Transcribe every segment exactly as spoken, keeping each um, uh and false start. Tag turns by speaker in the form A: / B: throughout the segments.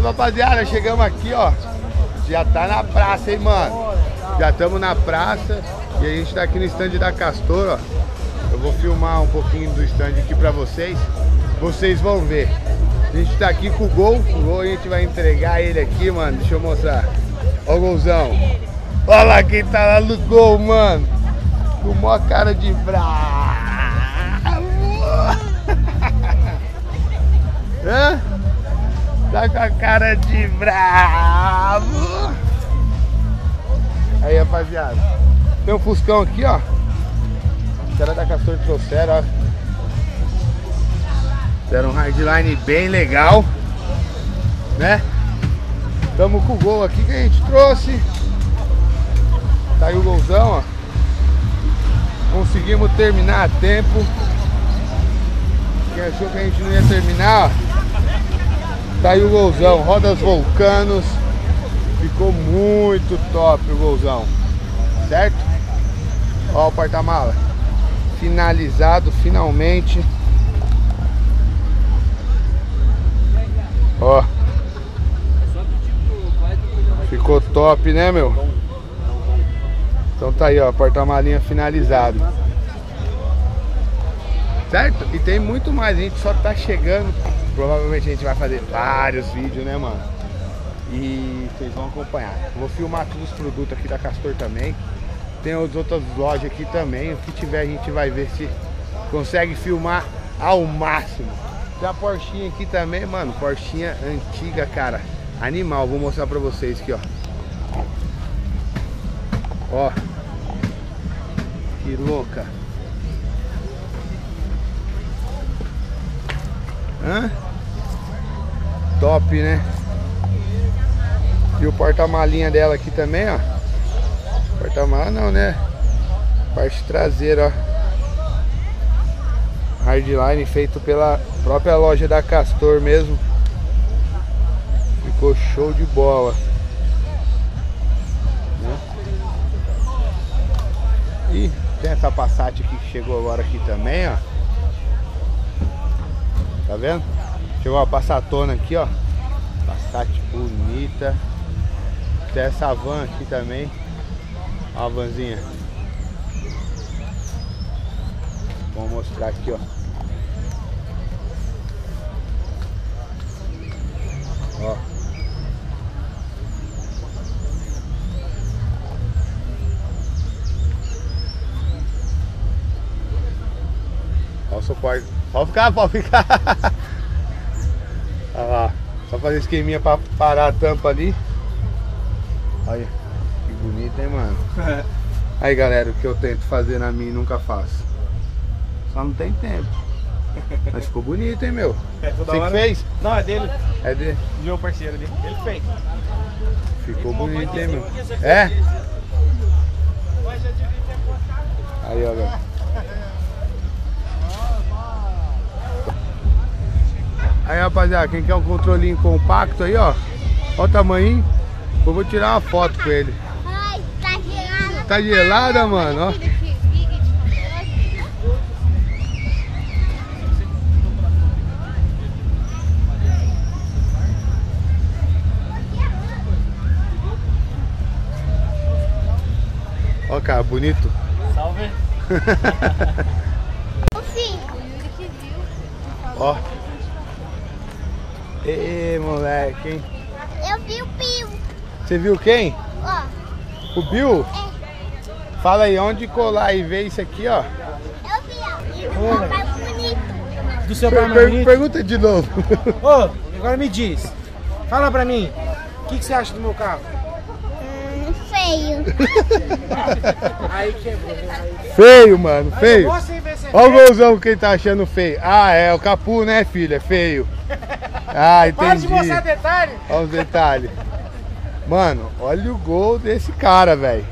A: Salve, rapaziada, chegamos aqui, ó. Já tá na praça, hein, mano. Já estamos na praça e a gente tá aqui no stand da Castor, ó. Eu vou filmar um pouquinho do stand aqui pra vocês. Vocês vão ver. A gente tá aqui com o Gol. O Gol a gente vai entregar ele aqui, mano. Deixa eu mostrar. Ó o Golzão. Olha lá quem tá lá no Gol, mano. Com maior cara de bravo. Hã? Tá com a cara de bravo. Aí, rapaziada. Tem um Fuscão aqui, ó. Os caras da Castor trouxeram, ó. Deram um hardline bem legal, né? Tamo com o Gol aqui que a gente trouxe. Tá aí o Golzão, ó. Conseguimos terminar a tempo. Quem achou que a gente não ia terminar, ó. Tá aí o Golzão, rodas Vulcanos. Ficou muito top o Golzão, certo? Ó o porta-mala finalizado finalmente. Ó, ficou top, né, meu? Então tá aí, ó, porta-malinha finalizado, certo? E tem muito mais, a gente só tá chegando. Provavelmente a gente vai fazer vários vídeos, né, mano? E vocês vão acompanhar. Vou filmar todos os produtos aqui da Castor também. Tem as outras lojas aqui também. O que tiver a gente vai ver se consegue filmar ao máximo. Tem a Porschinha aqui também, mano. Porschinha antiga, cara. Animal. Vou mostrar pra vocês aqui, ó. Ó. Que louca. Hã? Top, né? E o porta-malinha dela aqui também, ó. Porta-mala não, né? Parte traseira, ó. Hardline feito pela própria loja da Castor mesmo. Ficou show de bola, né? E tem essa Passat aqui que chegou agora aqui também, ó. Tá vendo? Chegou uma Passatona aqui, ó. Passat bonita. Tem essa van aqui também. Ó a vanzinha. Vou mostrar aqui, ó. Ó. Ó o suporte. Pode ficar, pode ficar. Olha lá. Só fazer esqueminha pra parar a tampa ali. Olha. Que bonito, hein, mano? Aí, galera, o que eu tento fazer na minha nunca faço. Só não tem tempo. Mas ficou bonito, hein, meu? É, você que fez?
B: Não, é dele.
A: É dele?
B: Meu parceiro ali. Ele fez.
A: Ficou bonito, hein, meu? É? Aí, ó, galera. Aí, rapaziada, quem quer um controlinho compacto aí, ó. Olha o tamanho. Eu vou tirar uma foto com ele.
C: Ai, tá gelada.
A: Tá gelada, mano, ó. Ó, cara, bonito.
B: Salve.
A: Ó. Ê, moleque, hein?
C: Eu vi o Bill.
A: Você viu quem?
C: Ó.
A: O Bill?
C: É.
A: Fala aí, onde colar e ver isso aqui, ó.
C: Eu vi, ó. O papai bonito.
B: Do seu
A: Per
B: pai mais
A: per
B: bonito?
A: pergunta de novo.
B: Ô, agora me diz. Fala pra mim. O que, que você acha do meu carro?
C: Hum, feio.
B: Aí quebrou.
A: Feio, mano,
B: Aí
A: feio.
B: eu vou sem ver se é
A: Olha o
B: feio.
A: golzão que ele tá achando feio. Ah, é o capu, né, filho? É feio. Ah, entendi.
B: Para de mostrar detalhe.
A: Olha os detalhes. Mano, olha o gol desse cara, velho.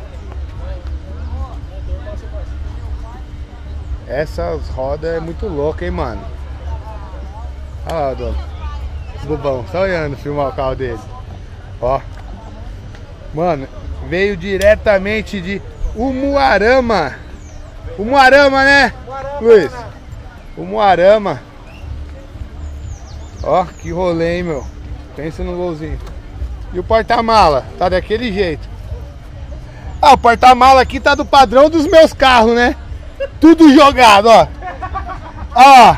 A: Essas rodas é muito louca, hein, mano. Olha lá, dono. Bobão, só olhando filmar o carro dele. Ó. Mano, veio diretamente de Umuarama. Umuarama, né,
B: Umuarama,
A: Luiz?
B: né?
A: Umuarama. Ó, que rolê, hein, meu. Pensa no golzinho. E o porta-mala? Tá daquele jeito. Ah, o porta-mala aqui tá do padrão dos meus carros, né? Tudo jogado, ó. Ó.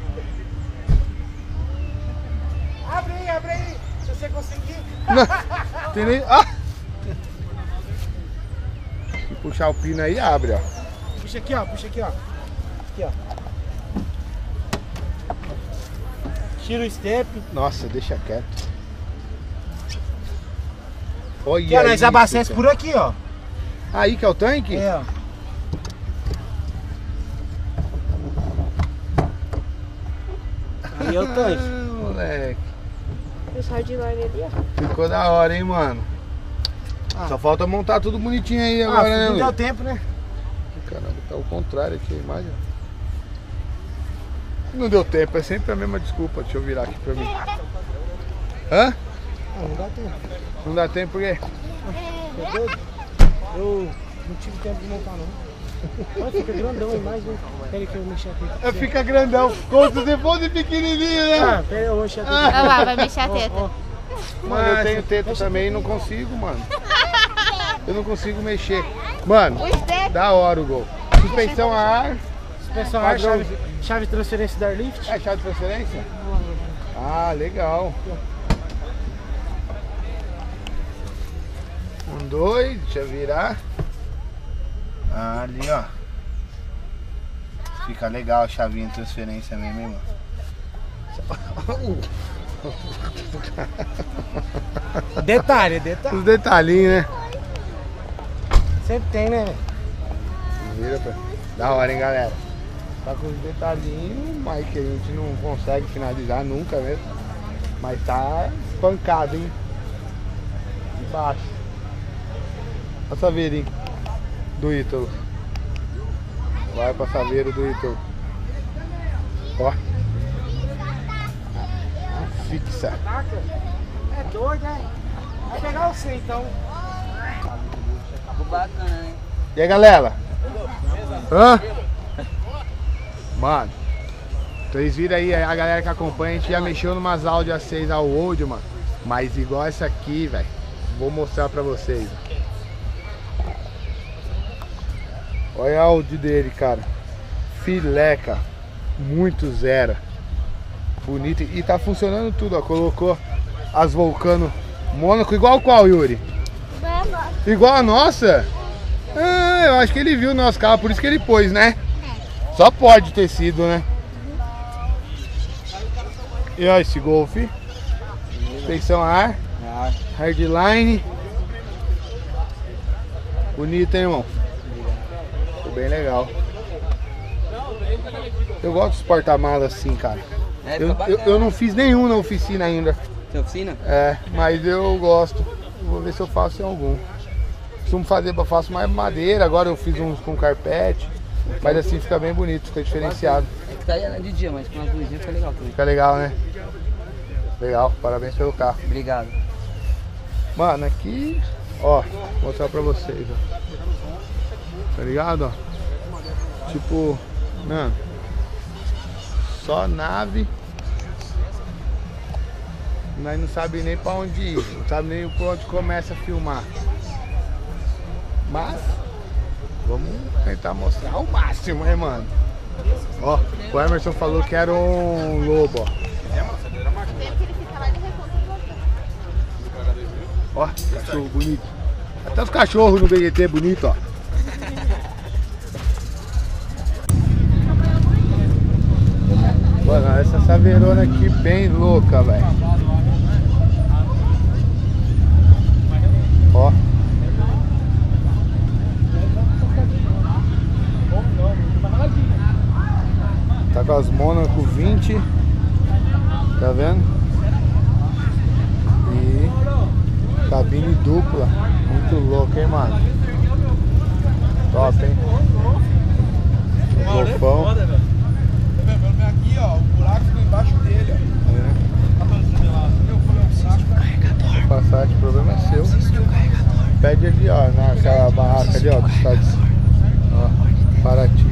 B: Abre aí, abre aí. Se você conseguir.
A: Não, tem nem... ah. Se puxar o pino aí, abre, ó.
B: Puxa aqui, ó. Puxa aqui, ó. Aqui, ó. Tira o step.
A: Nossa, deixa quieto. Olha
B: Aqui, ó, nós
A: isso,
B: abastece
A: cara.
B: por aqui, ó.
A: Aí que é o tanque?
B: É, ó. Aí é o tanque.
A: Ah, moleque.
C: Esse hardline ali, ó.
A: Ficou da hora, hein, mano.
B: Ah.
A: Só falta montar tudo bonitinho aí
B: Ah,
A: agora, né,
B: não
A: Luiz?
B: deu tempo, né?
A: Caramba, tá ao contrário aqui a imagem. Não deu tempo, é sempre a mesma desculpa. Deixa eu virar aqui pra mim. Hã?
B: Ah, não dá tempo.
A: Não dá tempo porque...
B: Tá doido? Eu não tive tempo de montar, não. Olha, fica grandão a imagem, né? Pera aí que eu mexer aqui.
A: Fica grandão, como se você fosse pequenininho, né?
B: Ah, pera aí, eu vou mexer aqui.
C: Olha lá, vai mexer a teta.
B: Ó, ó.
A: Mano, eu tenho teta também e não consigo, mano. Eu não consigo mexer. Mano,
C: O step.
A: da hora o gol. Suspensão a ar.
B: Pessoal,
A: Padrão.
B: chave, chave de transferência da Airlift.
A: É chave de transferência? Ah, legal. Um, dois, deixa eu virar. Ah, ali, ó. Fica legal a chavinha de transferência mesmo, hein, mano.
B: Detalhe, detalhe.
A: Os detalhinhos, né?
B: Sempre tem, né?
A: Vira pra... Da hora, hein, galera. Tá com os detalhinhos, mas que a gente não consegue finalizar nunca mesmo. Mas tá espancado, hein? Embaixo. Olha a saveirinha do Ítalo. Vai pra saveiro do Ítalo. Ó. Fixa.
B: Caraca, é doido, hein? Vai pegar você, então.
D: Bacana, hein?
A: E aí, galera? Hã? Mano, vocês viram aí, a galera que acompanha, a gente já mexeu numas Audi A seis ao old, mano. Mas igual essa aqui, velho, vou mostrar pra vocês. Olha a Audi dele, cara. Filé, cara. Muito zero. Bonito. E tá funcionando tudo, ó. Colocou as Vulcano Mônaco. Igual qual, Yuri? Igual a nossa? Ah, eu acho que ele viu o nosso carro, por isso que ele pôs, né? Só pode ter sido, né? E olha esse Golf. Suspensão a ar. Hardline. Bonito, hein, irmão? Ficou bem legal. Eu gosto dos porta-malas assim, cara.
D: É,
A: Eu, eu, eu não fiz nenhum na oficina ainda.
D: Tem oficina?
A: É, mas eu gosto. Vou ver se eu faço em algum. Costumo fazer, eu faço mais madeira. Agora eu fiz uns com carpete. Mas assim fica bem bonito, fica diferenciado.
D: É que tá aí de dia, mas com as luzinhas fica legal também.
A: Fica legal, né? Legal, parabéns pelo carro.
D: Obrigado.
A: Mano, aqui, ó, vou mostrar pra vocês, ó. Tá ligado, ó? Tipo, mano, só nave. Nós não sabe nem pra onde ir, não sabe nem por onde começa a filmar. Mas vamos tentar mostrar o máximo, né, mano? Ó, o Emerson falou que era um lobo, ó. Ó, cachorro bonito. Até os cachorros no B G T é bonito, ó. Mano, essa saveirona aqui bem louca, velho. Ó. Tá com as Mônaco vinte. Tá vendo? E cabine dupla. Muito louco, hein, mano? Top, hein? Golfão.
B: Aqui, ó, o buraco fica embaixo dele, ó.
A: É. Passat, o problema é seu. Pede ali, ó, naquela barraca ali, ó, do estado. Ó, Paraty.